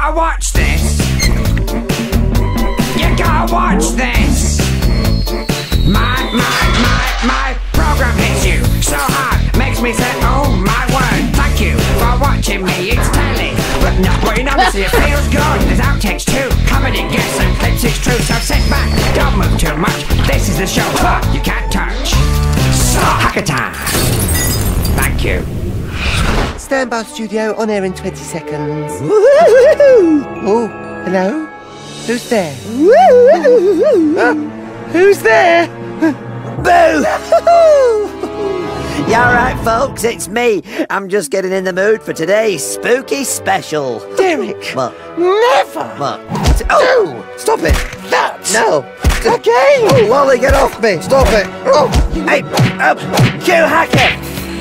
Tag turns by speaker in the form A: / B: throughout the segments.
A: gotta watch this. You gotta watch this. My program hits you so hard, makes me say, oh my word. Thank you for watching me, it's telly. But no, well, honestly, it feels good. There's outtakes too, comedy, guests and clips, it's true. So sit back, don't move too much. This is the show you can't touch. So, hacker time. Thank you.
B: Stand by studio, on air in 20 seconds. Oh, hello? Who's there? Who's there?
C: Boo! You alright, folks? It's me. I'm just getting in the mood for today's spooky special.
B: Derek!
C: What?
B: Never!
C: What?
B: Oh! Stop it! That!
C: No!
B: Again!
C: Oh, Wally, get off me! Stop it! Oh! Hey! Q Hacker!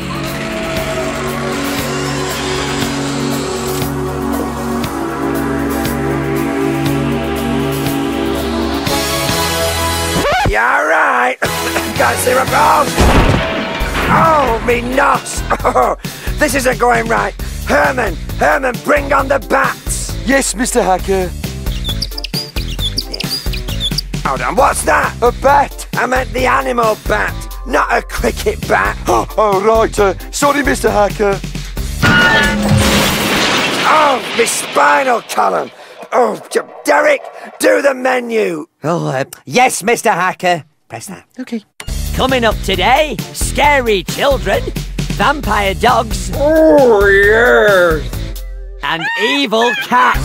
C: You alright? Can't see my balls! Oh, me nuts! Oh, this isn't going right. Herman, bring on the bats!
D: Yes, Mr. Hacker.
C: Hold on, what's that?
D: A bat.
C: I meant the animal bat, not a cricket bat.
D: Oh, right. Sorry, Mr. Hacker.
C: Oh, my spinal column. Oh, Derek, do the menu. Oh, yes, Mr. Hacker. Press that.
B: Okay.
E: Coming up today, scary children, vampire dogs,
C: Oh, yes.
E: and evil cats.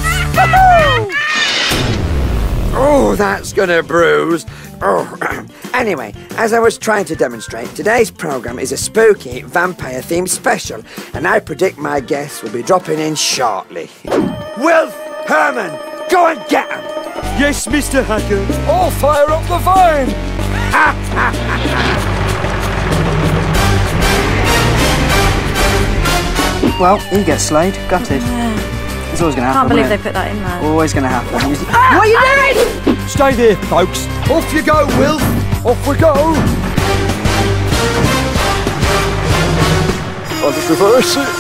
C: Oh, that's gonna bruise. Oh, anyway, as I was trying to demonstrate, today's programme is a spooky vampire-themed special, and I predict my guests will be dropping in shortly. Wilf, Herman, go and get them!
D: Yes, Mr. Hacker. I'll fire up the vine.
F: Well, he gets slayed, gutted. It's always going to happen.
G: Can't believe they put that in there.
F: Always going to happen.
C: What are you doing?
D: Stay there, folks. Off you go, Wilf. Off we go. I'll just reverse it.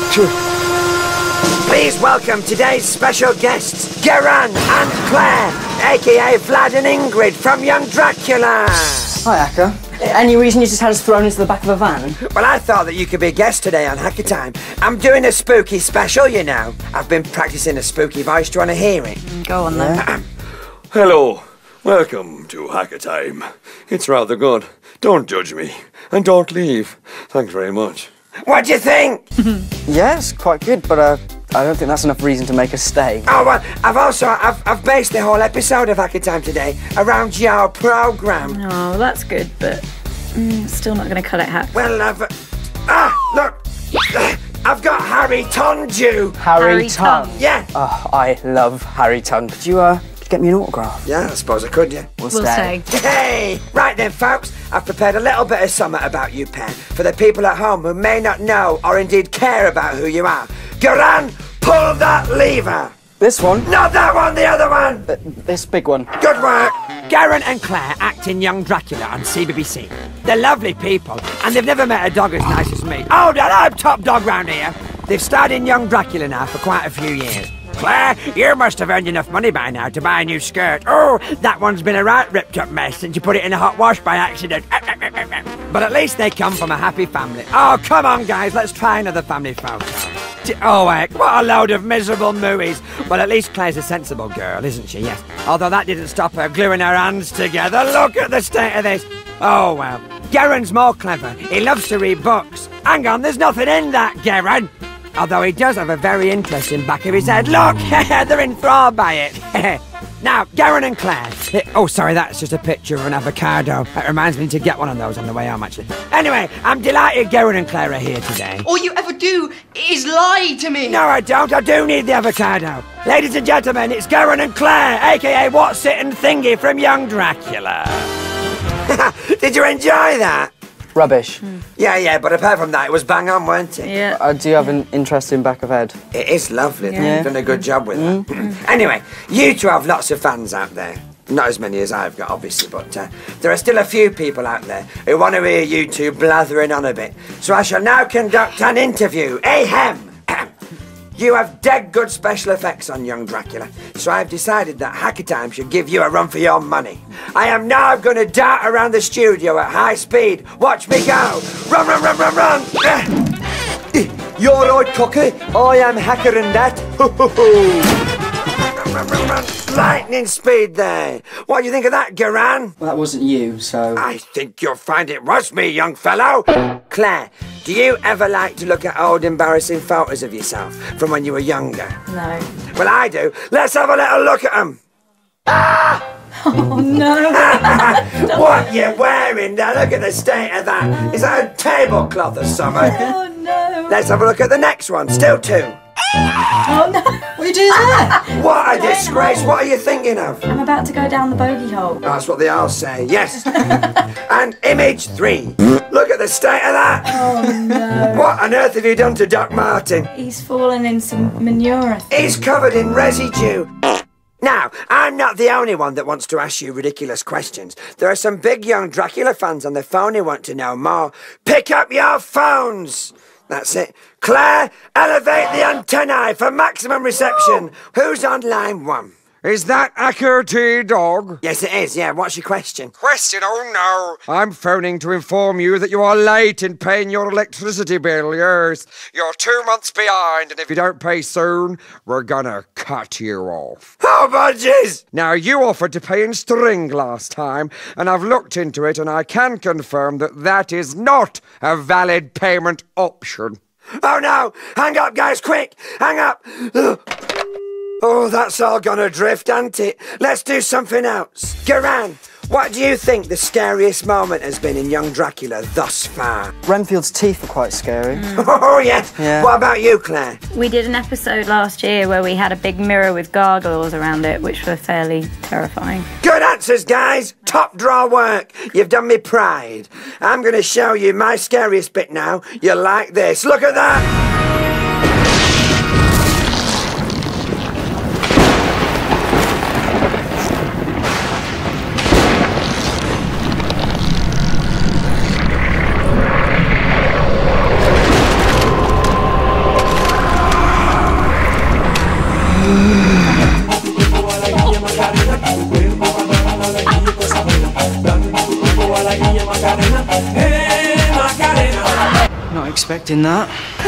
C: Please welcome today's special guests, Gerran and Clare, aka Vlad and Ingrid from Young Dracula.
F: Hi, Hacker. Any reason you just had us thrown into the back of a van?
C: Well, I thought that you could be a guest today on Hacker Time. I'm doing a spooky special, you know. I've been practicing a spooky voice. Do you want to hear it?
G: Go on then.
D: Hello. Welcome to Hacker Time. It's rather good. Don't judge me. And don't leave. Thanks very much.
C: What do you think?
F: Yes, quite good, but I don't think that's enough reason to make us stay.
C: Oh, well, I've based the whole episode of Hacker Time today around your programme.
G: Oh, that's good, but still not going to cut it, Hack.
C: Well, look! I've got Harry Tonju.
F: Harry Tongue.
C: Yeah.
F: Oh, I love Harry Tongue. Could you get me an autograph?
C: Yeah, I suppose I could, yeah.
F: We'll
G: stay.
C: Hey! Right then, folks, I've prepared a little bit of something about you, pair, for the people at home who may not know or indeed care about who you are. Gerran, pull that lever!
F: This one?
C: Not that one, the other one!
F: This big one.
C: Good work!
E: Gerran and Clare act in Young Dracula on CBBC. They're lovely people, and they've never met a dog as nice as me. Oh, I'm top dog round here. They've starred in Young Dracula now for quite a few years. Clare, you must have earned enough money by now to buy a new skirt. Oh, that one's been a right ripped-up mess since you put it in a hot wash by accident. But at least they come from a happy family. Oh, come on, guys, let's try another family photo. Oh, heck, what a load of miserable mooies. Well, at least Claire's a sensible girl, isn't she? Yes. Although that didn't stop her gluing her hands together. Look at the state of this. Oh, well. Gerran's more clever. He loves to read books. Hang on, there's nothing in that, Gerran. Although he does have a very interesting back of his head. Look, they're enthralled by it. Now, Gerran and Clare. Oh, sorry, that's just a picture of an avocado. That reminds me to get one of those on the way home, actually. Anyway, I'm delighted Gerran and Clare are here today.
B: All you ever do is lie to me.
C: No, I don't. I do need the avocado. Ladies and gentlemen, it's Gerran and Clare, a.k.a. What's It and Thingy from Young Dracula. Did you enjoy that?
F: Rubbish.
C: Yeah, but apart from that, it was bang on, weren't it?
G: Yeah.
F: Do you have an interesting back of head?
C: It is lovely.
G: Yeah.
C: You've done a good job with that. Anyway, you two have lots of fans out there. Not as many as I've got, obviously, but there are still a few people out there who want to hear you two blathering on a bit. So I shall now conduct an interview. Mayhem! You have dead good special effects on young Dracula, so I've decided that Hacker Time should give you a run for your money. I am now going to dart around the studio at high speed. Watch me go. Run, run, run, run, run.
F: You're right, Cocker. I am Hacker and that.
C: Run, run, run. Lightning speed there. What do you think of that, Gerran?
F: Well, that wasn't you, so...
C: I think you'll find it was me, young fellow. Claire, do you ever like to look at old embarrassing photos of yourself from when you were younger?
G: No.
C: Well, I do. Let's have a little look at them.
G: Oh, no.
C: What you wearing now? Look at the state of that. Is that a tablecloth or something?
G: Oh, no.
C: Let's have a look at the next one. Still 2.
G: Oh, no.
H: What are you doing there?
C: What a disgrace. What are you thinking of?
G: I'm about to go down the bogey hole.
C: That's what they all say, yes. And image 3. Look at the state of that.
G: Oh, no.
C: What on earth have you done to Doc Martin?
G: He's fallen in some manure.
C: He's covered in residue. Now, I'm not the only one that wants to ask you ridiculous questions. There are some big young Dracula fans on the phone who want to know more. Pick up your phones. That's it. Claire, elevate the antennae for maximum reception. Who's on line 1?
E: Is that Hacker T-Dog?
C: Yes, it is, yeah. What's your question?
E: Question? Oh, no. I'm phoning to inform you that you are late in paying your electricity bill, yes. You're 2 months behind, and if you don't pay soon, we're gonna cut you off.
C: Oh, budgies!
E: Now, you offered to pay in string last time, and I've looked into it, and I can confirm that that is not a valid payment option.
C: Oh, no! Hang up, guys, quick! Hang up! Oh, that's all gone adrift, ain't it? Let's do something else. Gerran, what do you think the scariest moment has been in young Dracula thus far?
F: Renfield's teeth are quite scary.
C: Oh, yes.
F: Yeah.
C: What about you, Claire?
G: We did an episode last year where we had a big mirror with gargoyles around it, which were fairly terrifying.
C: Good answers, guys. Top draw work. You've done me pride. I'm going to show you my scariest bit now. You'll like this. Look at that.
F: Not expecting that.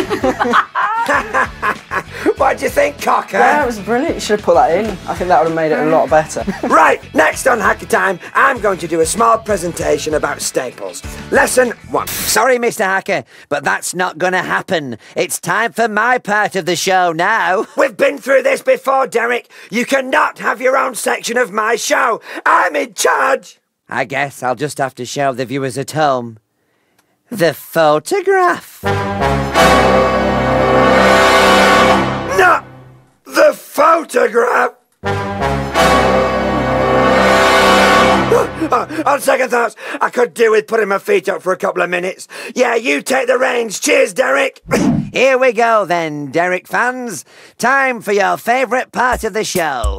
C: What do you think, Cocker?
F: Yeah, it was brilliant. You should have put that in. I think that would have made it a lot better.
C: Right, next on Hacker Time, I'm going to do a small presentation about staples. Lesson 1.
I: Sorry, Mr. Hacker, but that's not gonna happen. It's time for my part of the show now.
C: We've been through this before, Derek. You cannot have your own section of my show. I'm in charge.
I: I guess I'll just have to show the viewers at home the photograph.
C: Not the photograph. On second thoughts, I could do with putting my feet up for a couple of minutes. Yeah, you take the reins. Cheers, Derek.
I: Here we go then, Derek fans. Time for your favourite part of the show.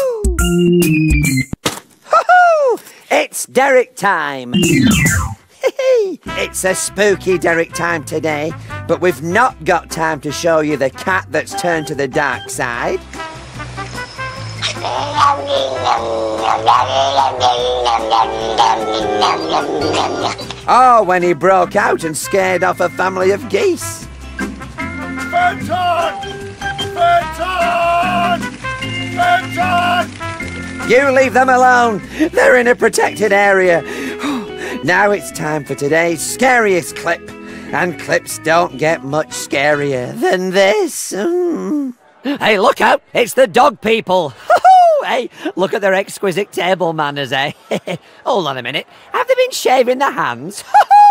I: It's Derek time. It's a spooky Derek time today, but we've not got time to show you the cat that's turned to the dark side. Oh, when he broke out and scared off a family of geese.
D: Fenton! Fenton! Fenton!
I: You leave them alone. They're in a protected area. Now it's time for today's scariest clip. And clips don't get much scarier than this. Hey, look out! It's the dog people. Hey, look at their exquisite table manners, eh? Hold on a minute. Have they been shaving their hands?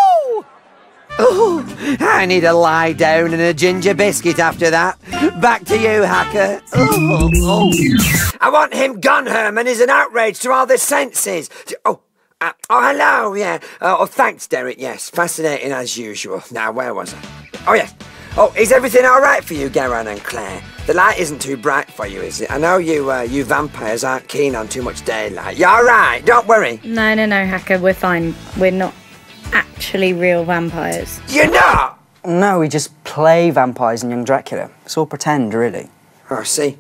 I: Oh, I need a lie down and a ginger biscuit after that. Back to you, Hacker.
C: I want him gone, Herman. He's an outrage to all the senses. Oh, hello, yeah. Thanks, Derek, yes. Fascinating as usual. Now, where was I? Oh, yes. Oh, is everything all right for you, Gerran and Claire? The light isn't too bright for you, is it? I know you vampires aren't keen on too much daylight. You're all right, don't worry.
G: No, Hacker, we're fine. We're not actually real vampires.
C: You're not?
H: No, we just play vampires in Young Dracula. It's all pretend, really.
C: Oh, I see.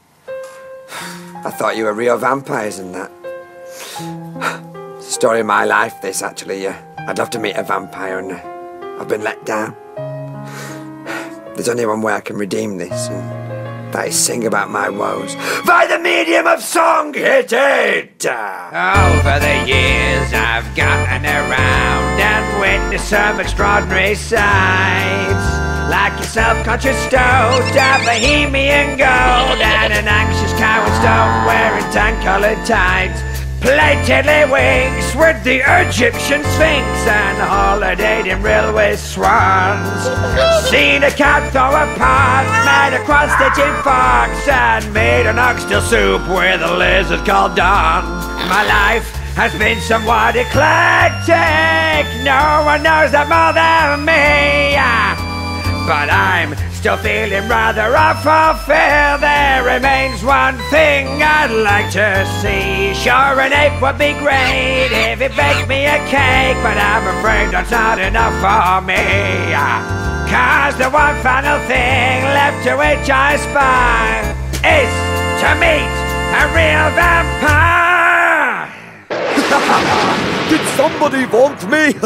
C: I thought you were real vampires and that. It's the story of my life, this, actually. I'd love to meet a vampire and I've been let down. There's only one way I can redeem this, and that is sing about my woes by the medium of song. Hit it!
A: Over the years I've gotten around and witnessed some extraordinary sights, like a self-conscious stoat, a bohemian gold, and an anxious coward stone wearing tan-coloured tights, played tiddlywinks with the Egyptian Sphinx and holidayed in railway swans, seen a cat throw a pot, made a cross-stitching fox, and made an oxtail soup with a lizard called Dawn. My life has been somewhat eclectic, no one knows that more than me, but I'm still feeling rather unfulfilled. There remains one thing I'd like to see. Sure, an ape would be great if it baked me a cake, but I'm afraid that's not enough for me. Cause the one final thing left to which I aspire is to meet a real vampire.
F: Did somebody want me?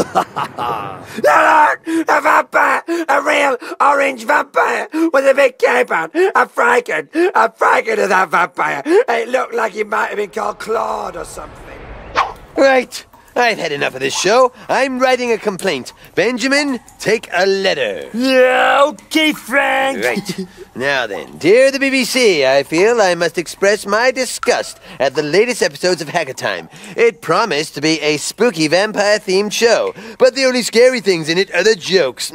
C: A vampire! A real orange vampire with a big cape on. I'm frightened of that vampire. It looked like he might have been called Claude or something.
B: Right, I've had enough of this show. I'm writing a complaint. Benjamin, take a letter.
F: Yeah, okay, Frank.
B: Right. Now then, dear the BBC, I feel I must express my disgust at the latest episodes of Hacker Time. It promised to be a spooky vampire-themed show, but the only scary things in it are the jokes.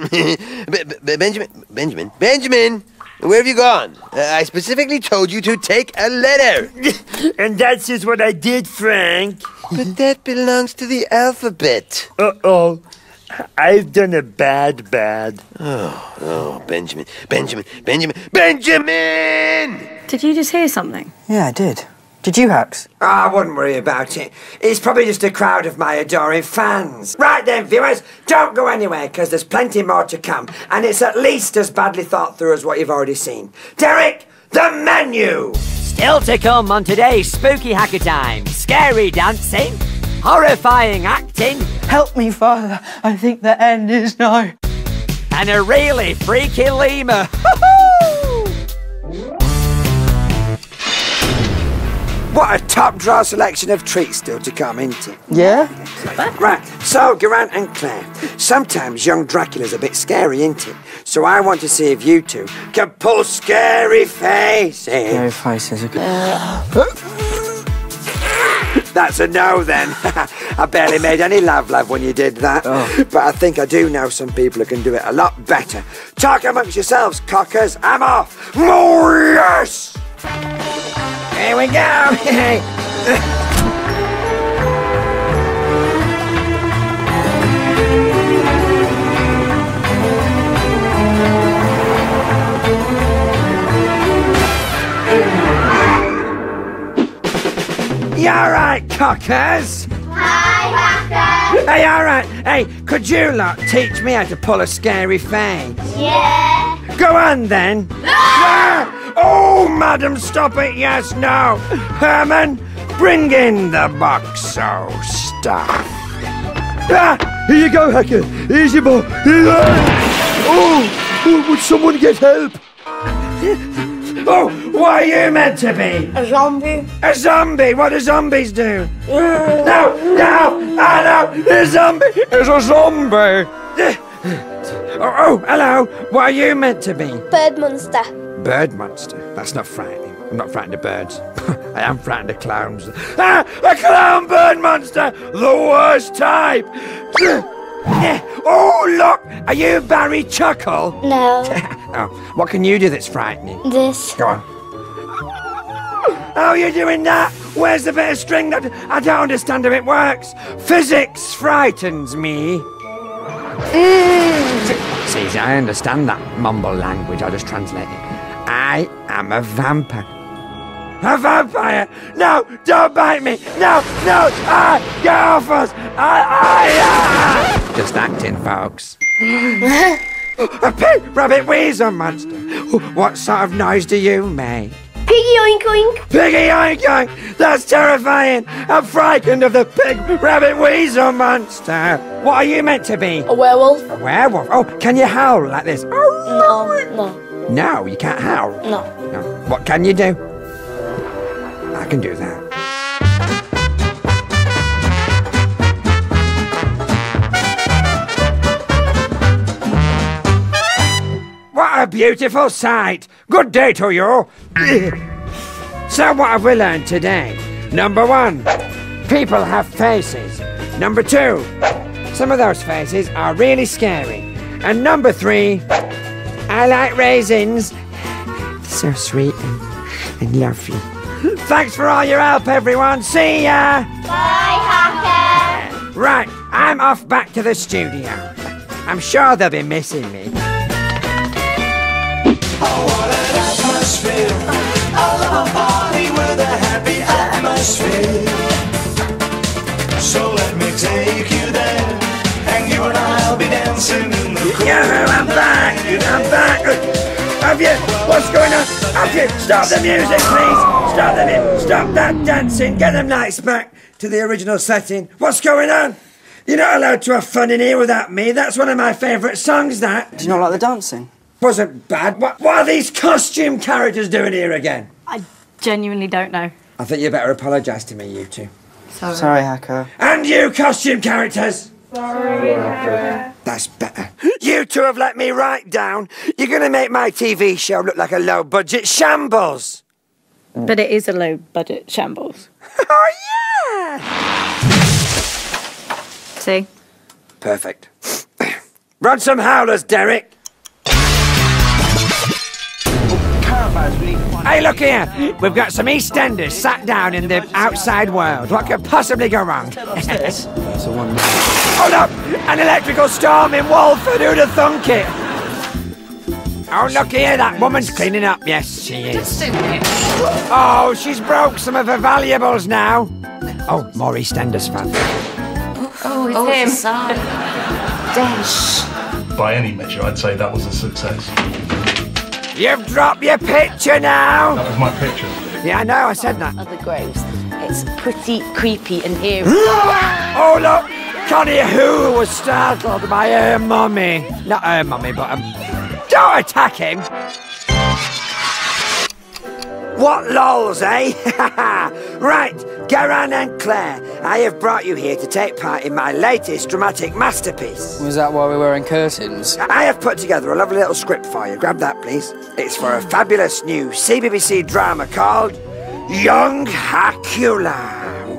B: Benjamin, where have you gone? I specifically told you to take a letter.
F: And that's just what I did, Frank.
B: But that belongs to the alphabet.
F: Uh-oh. I've done a bad.
B: Oh, Benjamin! Benjamin!
G: Did you just hear something?
H: Yeah, I did. Did you, Hax?
C: I wouldn't worry about it. It's probably just a crowd of my adoring fans. Right then, viewers, don't go anywhere, because there's plenty more to come, and it's at least as badly thought through as what you've already seen. Derek, the menu!
E: Still to come on today's Spooky Hacker Time. Scary dancing, horrifying acting,
H: Help me, Father. I think the end is nigh.
E: and a really freaky lemur.
C: What a top-draw selection of treats still to come, isn't it?
H: Yeah?
C: Right, so, Gerran and Claire, sometimes young Dracula's a bit scary, isn't it? So I want to see if you two can pull scary faces.
H: Scary faces, okay.
C: That's a no, then. I barely made any laugh when you did that.
H: Oh.
C: But I think I do know some people who can do it a lot better. Talk amongst yourselves, cockers. I'm off. Oh, yes! Here we go. You alright, cockers?
J: Hi, Hacker.
C: Hey, alright. Hey, could you lot teach me how to pull a scary face?
J: Yeah.
C: Go on, then. Ah! Oh, madam, stop it. Yes, no. Herman, bring in the box of stuff.
F: Ah, here you go, Hacker. Here's your ball. Oh, would someone get help?
C: Oh, what are you meant to be?
J: A zombie.
C: A zombie? What do zombies do? No! A zombie is a zombie! Oh, hello. What are you meant to be?
J: Bird monster.
C: Bird monster? That's not frightening. I'm not frightened of birds. I am frightened of clowns. Ah! A clown bird monster! The worst type! Oh, look! Are you Barry Chuckle?
J: No.
C: Oh, what can you do that's frightening?
J: This.
C: Go on. How are you doing that? Where's the bit of string that I don't understand how it works? Physics frightens me. See, I understand that mumble language. I'll just translate it. I am a vampire. A vampire! No, don't bite me! No! Get off us! Just acting, folks.
I: A pig rabbit weasel monster. What sort of noise do you make?
J: Piggy oink oink.
I: Piggy oink oink! That's terrifying! I'm frightened of the pig rabbit weasel monster! What are you meant to be?
J: A werewolf.
I: A werewolf? Oh, can you howl like this?
J: No.
I: No, you can't howl?
J: No.
I: No. What can you do? I can do that. What a beautiful sight! Good day to you! So what have we learned today? Number 1, people have faces. Number 2, some of those faces are really scary. And number 3, I like raisins. So sweet and lovely. Thanks for all your help, everyone. See ya!
J: Bye, Hacker.
I: Right, I'm off back to the studio. I'm sure they'll be missing me.
K: Oh, what an atmosphere. I love a party with a happy atmosphere. So let me take you there, and you and I'll be dancing in the cool.
I: Yeah, I'm back. I'm back. Have you? What's going on? Have you? Stop the music, please. Stop the music. Stop that dancing. Get them lights back to the original setting. What's going on? You're not allowed to have fun in here without me. That's one of my favourite songs, that.
H: Do you not like the dancing?
I: Wasn't bad. What are these costume characters doing here again?
G: I genuinely don't know.
I: I think you better apologise to me, you two.
H: Sorry, Hacker.
I: And you, costume characters!
J: Sorry, Hacker.
I: That's better. You two have let me right down. You're going to make my TV show look like a low-budget shambles.
G: But it is a low-budget shambles.
I: Oh, yeah!
G: See?
I: Perfect. Run some howlers, Derek. Hey, look here. We've got some EastEnders sat down in the outside world. What could possibly go wrong? Hold up! An electrical storm in Walford. Who'd have thunk it? Oh, look here. That woman's cleaning up. Yes, she is. Oh, she's broke some of her valuables now. Oh, more EastEnders fans.
J: Oh, it's him. Dash.
L: By any measure, I'd say that was a success.
I: You've dropped your picture now.
L: That was my picture.
I: Yeah, I know. I said that.
J: Of the graves. It's pretty creepy and eerie.
I: Oh, look! Connie Who was startled by her mummy. Not her mummy, but don't attack him! What lols, eh? Right, Gerran and Clare, I have brought you here to take part in my latest dramatic masterpiece.
H: Was that why we were wearing curtains?
I: I have put together a lovely little script for you. Grab that, please. It's for a fabulous new CBBC drama called Young Dracula.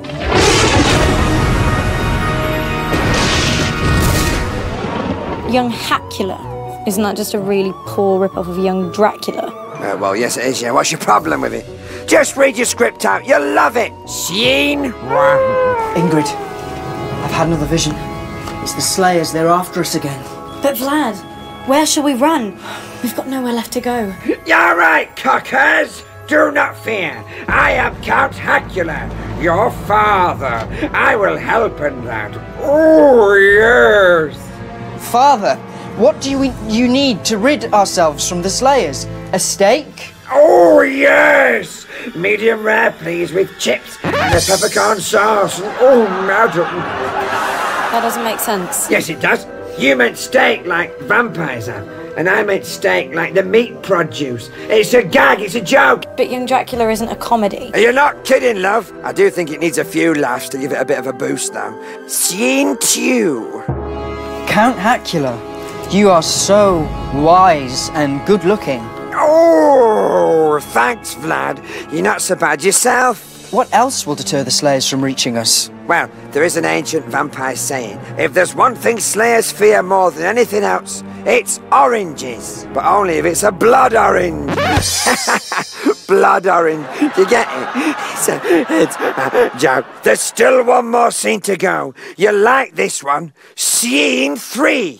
M: Young Dracula? Isn't that just a really poor rip-off of Young Dracula?
I: Well, yes it is, yeah. What's your problem with it? Just read your script out. You'll love it. Scene 1.
H: Ingrid, I've had another vision. It's the Slayers. They're after us again.
M: But Vlad, where shall we run? We've got nowhere left to go.
I: You're right, cockers. Do not fear. I am Count Dracula, your father. I will help in that. Oh, yes.
H: Father, what do you need to rid ourselves from the Slayers? A steak?
I: Oh, yes! Medium rare, please, with chips and a peppercorn sauce. Oh, madam.
M: That doesn't make sense.
I: Yes, it does. You meant steak like vampires have, and I meant steak like the meat produce. It's a gag, it's a joke.
M: But Young Dracula isn't a comedy.
I: You're not kidding, love. I do think it needs a few laughs to give it a bit of a boost, though. Scene 2.
H: Count Dracula, you are so wise and good-looking.
I: Oh, thanks, Vlad. You're not so bad yourself.
H: What else will deter the Slayers from reaching us?
I: Well, there is an ancient vampire saying, if there's one thing Slayers fear more than anything else, it's oranges. But only if it's a blood orange. Blood orange. Do you get it? It's a joke. There's still one more scene to go. You like this one? Scene 3.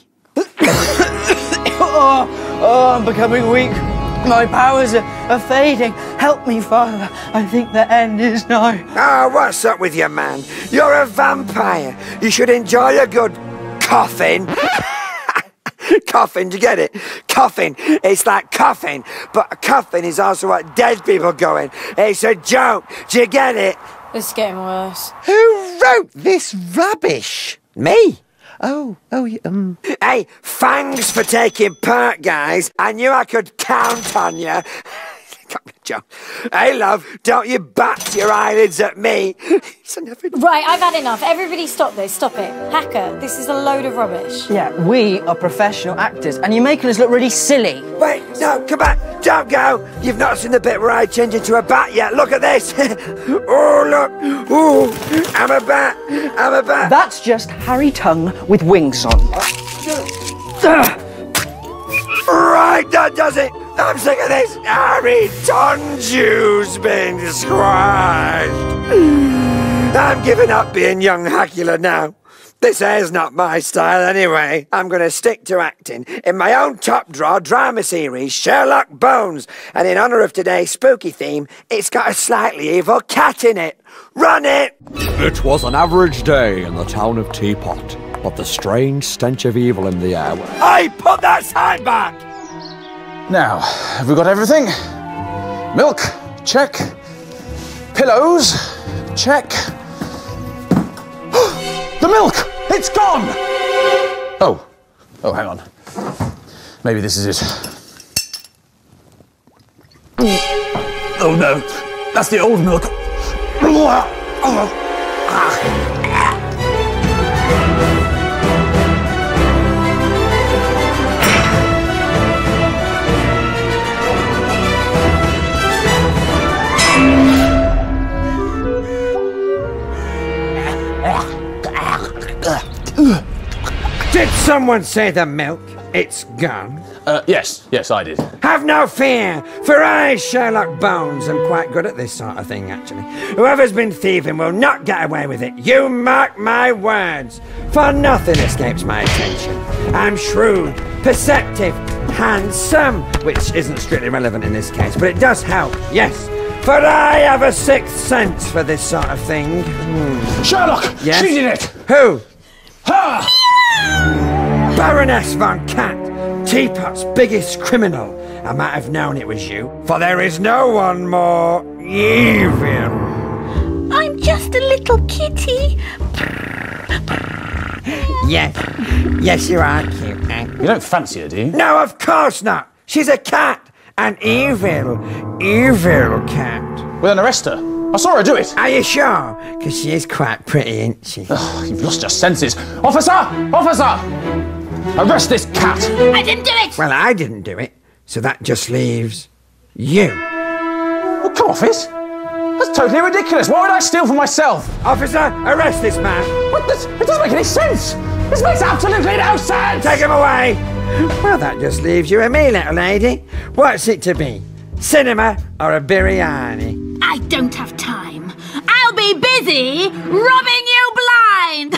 H: Oh, I'm becoming weak. My powers are fading. Help me, Father. I think the end is nigh.
I: Oh, what's up with you, man? You're a vampire. You should enjoy a good coffin.
C: Coffin, do you get it? Coffin, it's like coffin, but a coffin is also what dead people go in. It's a joke, do you get it?
M: It's getting worse.
B: Who wrote this rubbish?
C: Me?
B: Hey,
C: thanks for taking part, guys. I knew I could count on you. Hey, love, don't you bat your eyelids at me.
M: Right, I've had enough. Everybody stop this. Stop it. Hacker, this is a load of rubbish.
H: Yeah, we are professional actors, and you're making us look really silly.
C: Wait, no, come back. Don't go. You've not seen the bit where I change into a bat yet. Look at this. Oh, look. Ooh, I'm a bat. I'm a bat.
H: That's just Harry Tongue with wings on.
C: Right, that does it. I'm sick of this. Harry Tongue's been squashed. I'm giving up being young Dracula now. This hair's not my style anyway. I'm going to stick to acting in my own top drawer drama series, Sherlock Bones. And in honour of today's spooky theme, it's got a slightly evil cat in it. Run it!
N: It was an average day in the town of Teapot, but the strange stench of evil in the air.
C: Hey, put that sign back!
O: Now, have we got everything? Milk, check. Pillows, check. The milk! It's gone! Oh, hang on. Maybe this is it. Oh no, that's the old milk.
C: Did someone say the milk? It's gone.
O: Yes, I did.
C: Have no fear, for I, Sherlock Bones, am quite good at this sort of thing, actually. Whoever's been thieving will not get away with it. You mark my words. For nothing escapes my attention. I'm shrewd, perceptive, handsome, which isn't strictly relevant in this case, but it does help, yes. For I have a sixth sense for this sort of thing.
O: Sherlock!
C: Yes?
O: She did it!
C: Who?
O: Her!
C: Baroness von Cat, Teapot's biggest criminal. I might have known it was you, for there is no one more evil.
J: I'm just a little kitty.
C: Yes, you are cute, eh?
O: You don't fancy her, do you?
C: No, of course not. She's a cat. An evil cat.
O: Well, then arrest her. I saw her do it.
C: Are you sure? Because she is quite pretty, isn't she?
O: You've lost your senses. Officer! Officer! Arrest this cat!
J: I didn't do it!
C: Well, I didn't do it, so that just leaves you.
O: Well, come off it. That's totally ridiculous. Why would I steal from myself?
C: Officer, arrest this man.
O: What? It doesn't make any sense. This makes absolutely no sense.
C: Take him away. Well, that just leaves you and me, little lady. What's it to be? Cinema or a biryani?
J: I don't have time. I'll be busy robbing you blind!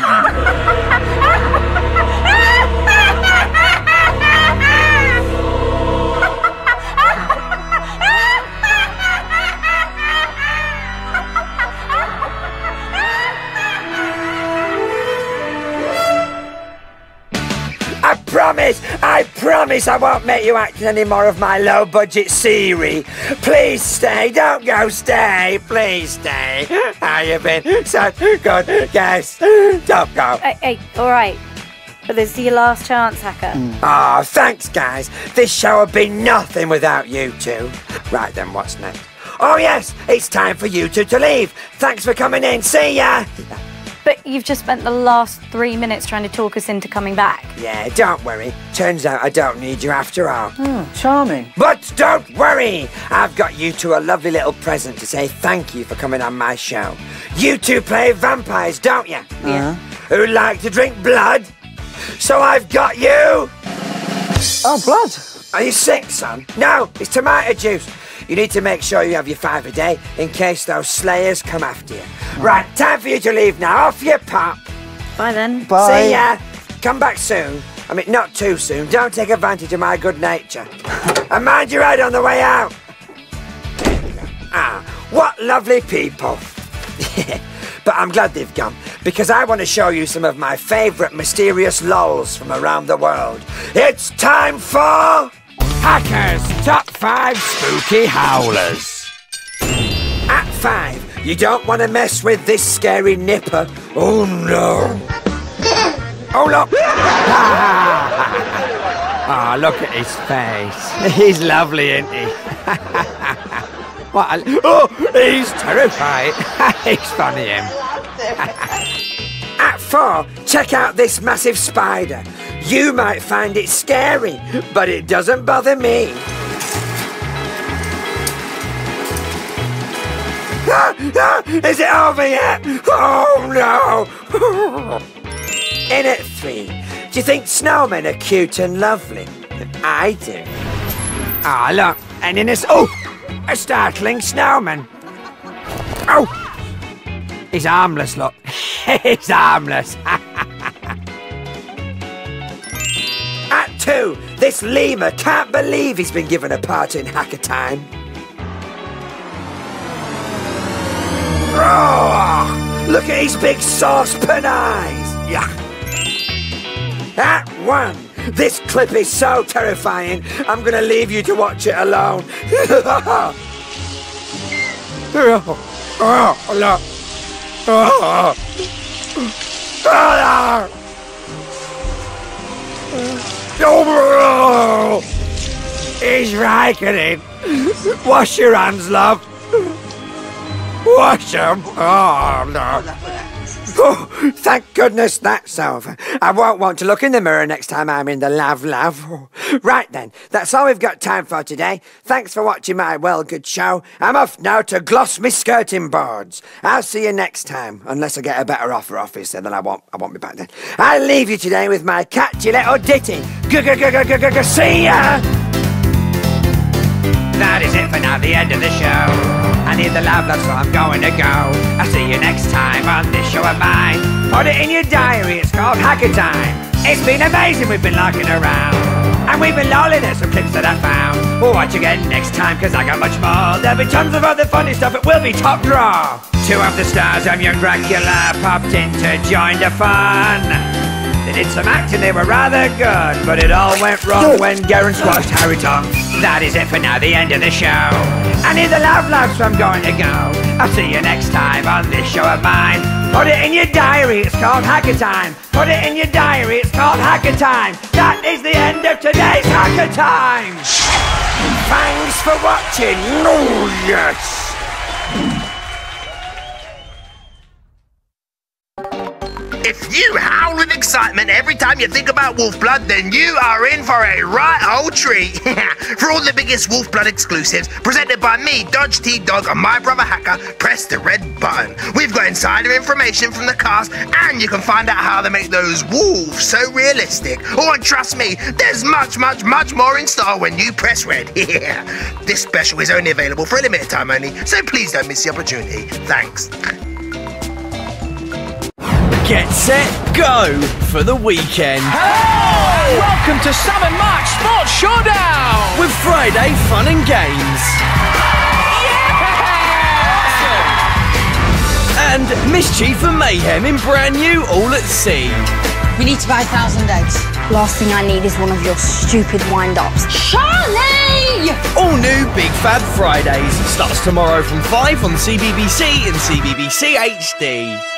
C: I promise I won't make you act in any more of my low-budget series. Please stay, don't go, stay, please stay. How you been? Such a good guest. Don't go.
G: Hey, all right. But this is your last chance, Hacker.
C: Oh, thanks, guys. This show would be nothing without you two. Right then, what's next? Oh, yes, it's time for you two to leave. Thanks for coming in. See ya.
G: But you've just spent the last 3 minutes trying to talk us into coming back.
C: Yeah, don't worry. Turns out I don't need you after all.
H: Charming.
C: But don't worry. I've got you two a lovely little present to say thank you for coming on my show. You two play vampires, don't you?
G: Yeah.
C: Who like to drink blood? So I've got you.
H: Oh, blood.
C: Are you sick, son? No, it's tomato juice. You need to make sure you have your 5 a day in case those slayers come after you. Right, time for you to leave now. Off you pop.
G: Bye then.
H: Bye.
C: See ya. Come back soon. I mean, not too soon. Don't take advantage of my good nature. And mind your head on the way out. There you go. Ah, what lovely people. but I'm glad they've gone, because I want to show you some of my favourite mysterious lols from around the world. It's time for...
E: Hacker's Top 5 Spooky Howlers.
C: At 5, you don't want to mess with this scary nipper. Oh no. Oh look.
E: Oh, look at his face. He's lovely, isn't he? Oh, he's terrified. He's funny, him.
C: At 4, check out this massive spider. You might find it scary, but it doesn't bother me. Is it over yet? Oh no! In at 3, do you think snowmen are cute and lovely? I do.
E: Ah, look, and in this... Oh! A startling snowman. Oh! He's harmless, look. He's harmless.
C: At 2, this lemur can't believe he's been given a part in Hacker Time. Oh, look at his big saucepan eyes. Yeah. At 1, this clip is so terrifying, I'm gonna leave you to watch it alone.
E: He's Vicodin. Wash your hands, love. Wash them. Oh, no.
C: Oh, thank goodness that's over. I won't want to look in the mirror next time I'm in the lav. Oh. Right then, that's all we've got time for today. Thanks for watching my well good show. I'm off now to gloss my skirting boards. I'll see you next time, unless I get a better offer, obviously, then I won't be back then. I'll leave you today with my catchy little ditty. See ya!
E: That is it for now, the end of the show. I need the love, so I'm going to go. I'll see you next time on this show of mine. Put it in your diary, it's called Hacker Time. It's been amazing, we've been larking around. And we've been lolling at some clips that I found. We'll watch again next time, cause I got much more. There'll be tons of other funny stuff, it will be top draw. 2 of the stars of young Dracula popped in to join the fun. They did some acting, they were rather good, but it all went wrong when Gerran squashed Harry Tom. That is it for now, the end of the show. I need the love, so I'm going to go. I'll see you next time on this show of mine. Put it in your diary, it's called Hacker Time. Put it in your diary, it's called Hacker Time. That is the end of today's Hacker Time.
C: Thanks for watching. Oh, yes.
B: If you howl with excitement every time you think about Wolfblood, then you are in for a right old treat. For all the biggest Wolfblood exclusives, presented by me, Dodge T-Dog, and my brother Hacker, press the red button. We've got insider information from the cast, and you can find out how they make those wolves so realistic. Oh, and trust me, there's much more in store when you press red. This special is only available for a limited time only, so please don't miss the opportunity. Thanks.
P: Get set, go for the weekend.
Q: Hey! Welcome to Sam and Mark's Sports Showdown!
P: With Friday fun and games. Yeah! And mischief and mayhem in brand new All at Sea.
R: We need to buy 1,000 eggs.
S: Last thing I need is one of your stupid wind-ups.
R: Charlie!
P: All new Big Fab Fridays. Starts tomorrow from 5 on CBBC and CBBC HD.